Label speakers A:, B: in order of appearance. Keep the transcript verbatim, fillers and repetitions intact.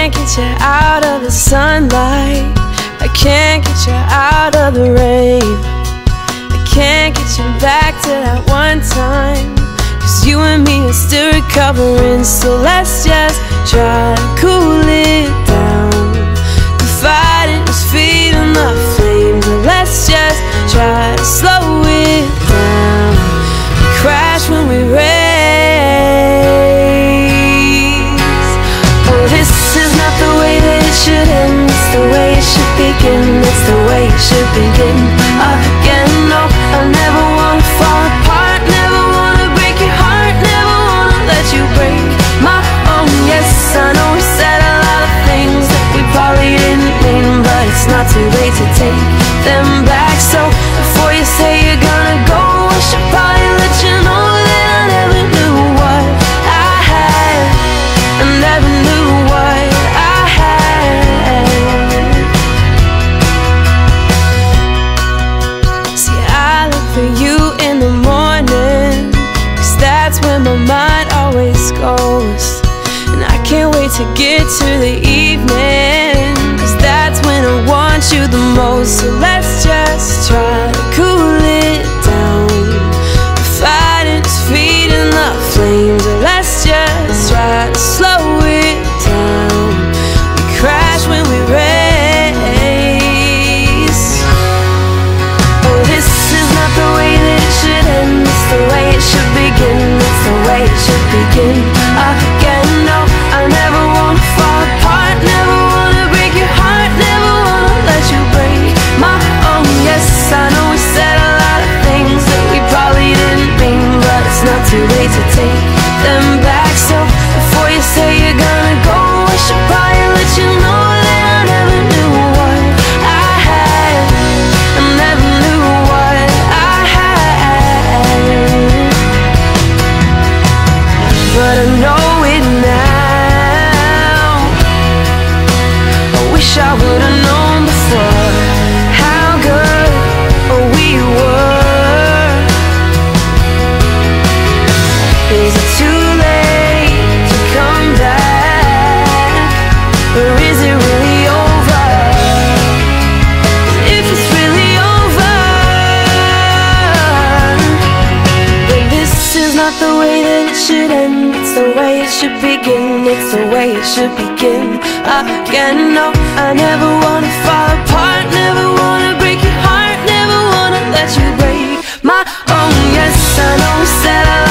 A: can't get you out of the sunlight, I can't get you out of the rain, I can't get you back to that one time, 'cause you and me are still recovering. So let's just try to cool it down. The fighting is feeding the flames, and let's just try to slow it down. We crash when we race. Oh, this is not the way that it should end, it's the way it should begin, it's the way it should begin again. No, I never wanna fall apart, never wanna break your heart, never wanna let you break my own. Yes, I know we said a lot of things that we probably didn't mean, but it's not too late to take them back. So before you say you're gonna go, I should probably let you know that I never knew what I had, I never knew what I had. See, I look for you in the morning, 'cause that's where my mind always goes. And I can't wait to get to the evening, 'cause that's when I want you the most. So let's just try to cool it down. The fighting is feeding the flames, and let's just try to slow it down. We crash when we race. Oh, this is not the way that it should end, it's the way it should begin, it's the way it should begin again. No, I never wanna fall apart, never wanna break your heart, never wanna let you break my own. Yes, I know we said a lot of things that we probably didn't mean, but it's not too late to take them back. So before you say you're gonna go, I should probably let you know that I never knew what I had, I never knew what I had, but I know it now. I wish I would've known before how good we were. Is it too late to come back, or is it really over? If it's really over, then this is not the way that it should end, it's the way it should begin, it's the way it should begin again. No, I never wanna fall apart, never wanna break your heart, never wanna let you break my own. Yes, I know we said I